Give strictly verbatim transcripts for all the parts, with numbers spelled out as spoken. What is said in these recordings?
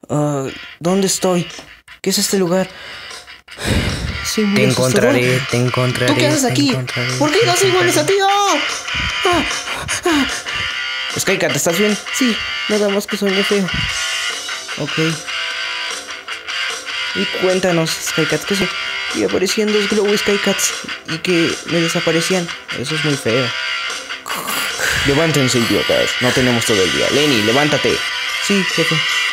Uh, ¿Dónde estoy? ¿Qué es este lugar? Sí, te encontraré, te encontraré. ¿Tú qué haces aquí? Encontraré, ¿Por qué no soy iguales a ti? ¡Oh! ¡Ah! ¡Ah! Skycat, ¿estás bien? Sí, nada más que soñé feo. Ok. Y cuéntanos, Skycat, que se... Y aparecían dos Glow Skycats y que me desaparecían. Eso es muy feo. Levántense, idiotas. No tenemos todo el día. Lenny, levántate. Sí, jefe.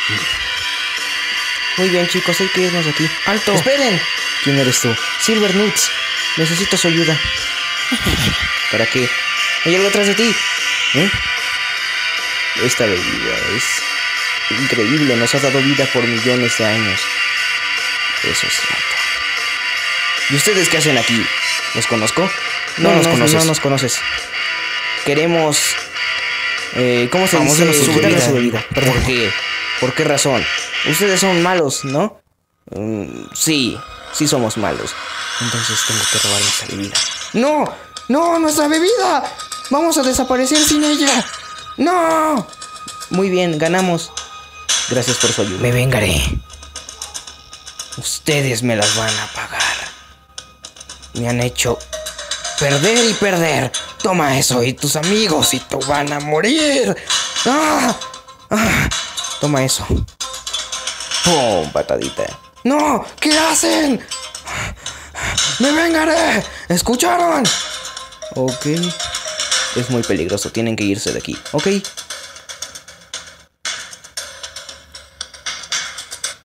Muy bien, chicos, hay que irnos de aquí. ¡Alto! ¡Esperen! ¿Quién eres tú? Silver Nuts. Necesito su ayuda. ¿Para qué? Hay algo atrás de ti. ¿Eh? Esta bebida es increíble. Nos ha dado vida por millones de años. Eso es cierto. ¿Y ustedes qué hacen aquí? ¿Los conozco? No, no nos conoces. No nos conoces. Queremos... Eh, ¿Cómo se Vamos dice? de su bebida. su bebida. ¿Por qué? ¿Por qué razón? Ustedes son malos, ¿no? Mm, sí, sí somos malos. Entonces tengo que robar nuestra bebida. ¡No! ¡No! ¡Nuestra bebida! ¡Vamos a desaparecer sin ella! ¡No! Muy bien, ganamos. Gracias por su ayuda. Me vengaré. Ustedes me las van a pagar. Me han hecho perder y perder. Toma eso y tus amigos y tú van a morir. ¡Ah! ¡Ah! Toma eso. ¡Pum! Patadita. ¡No! ¿Qué hacen? ¡Me vengaré! ¿Escucharon? Ok. Es muy peligroso. Tienen que irse de aquí. Ok.